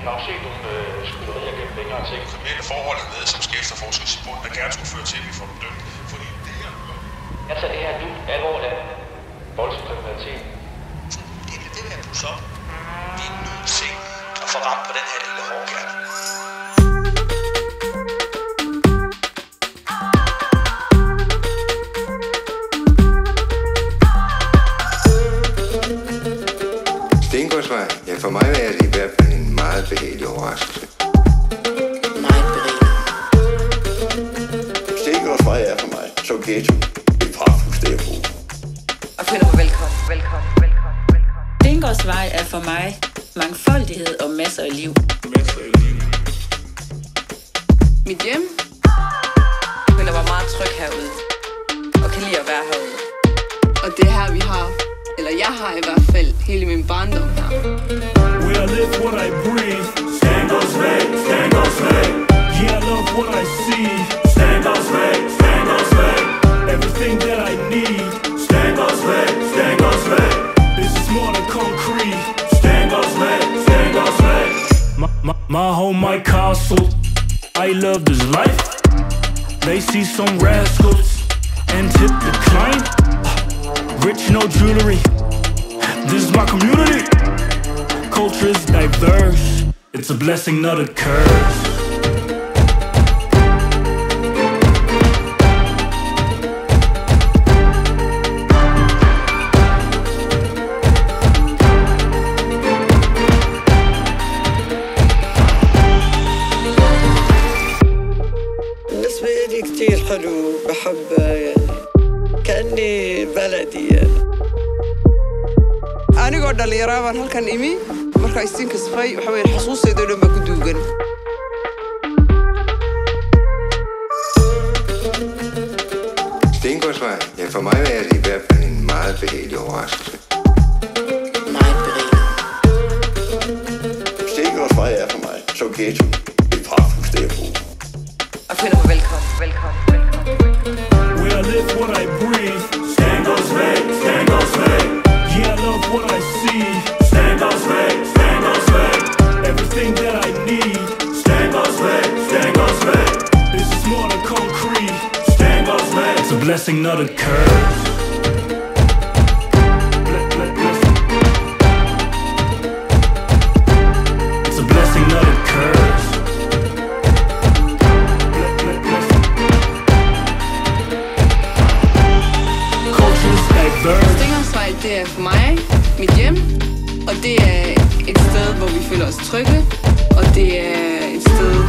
Jeg har jo set nogle skyderier gennem længere ting. Kriminelle forhold er med, som skal efterforskes i bunden, der gerne skulle føre til, at vi får dem dømt. Fordi det her... Jeg tager det her nu alvorligt af voldsom kriminalitet. Det er det her plus op. Vi er nødt til at få ramt på den her lille hårdkærne. Stengårdsvej, ja, for mig er det i hvert fald en meget behagelig overraskelse. Meget behagelig. Stengårdsvej er for mig så ghetto. Et pragtfuldt sted at bo. Og føler mig velkommen. Stengårdsvej er for mig mangfoldighed og masser af liv. Mit hjem. Føler mig meget tryg herude. Og kan lide at være herude. Og det her vi har, eller jeg har i hvert fald hele min barndom her. Where I live, what I breathe. Stengårdsvej. Yeah, I love what I see. Stengårdsvej. Everything that I need. Stengårdsvej. This is more than concrete. Stengårdsvej. My home, my castle. I love this life. They see some rascals and tip the climb. Rich, no jewelry. This is my community. Culture is diverse. It's a blessing, not a curse. بالنسبة لي كتير حلو بحب يعني كأني بلدي يعني. anigoo dhalinyara baan halkan imi markaa istiinka safay waxa weeye xusuustayda dhan baa ku duugan. Stengårdsvej, ja, for mig er det i hvert fald en meget behagelig overraskelse. Meget behagelig. Stengårdsvej er for mig så ghetto. Et pragtfuldt sted at bo. Og føler mig velkommen. Where I live, what I breathe. Stengårdsvej. Yeah, I love what I see. Stengårdsvej. Everything that I need. Stengårdsvej. This is more than concrete. Stengårdsvej. It's a blessing, not a curse. It's a blessing, not a curse. Culture's diverse. Stengårdsvej, det er for mig mit hjem. Og det er et sted, hvor vi føler os trygge. Og det er et sted,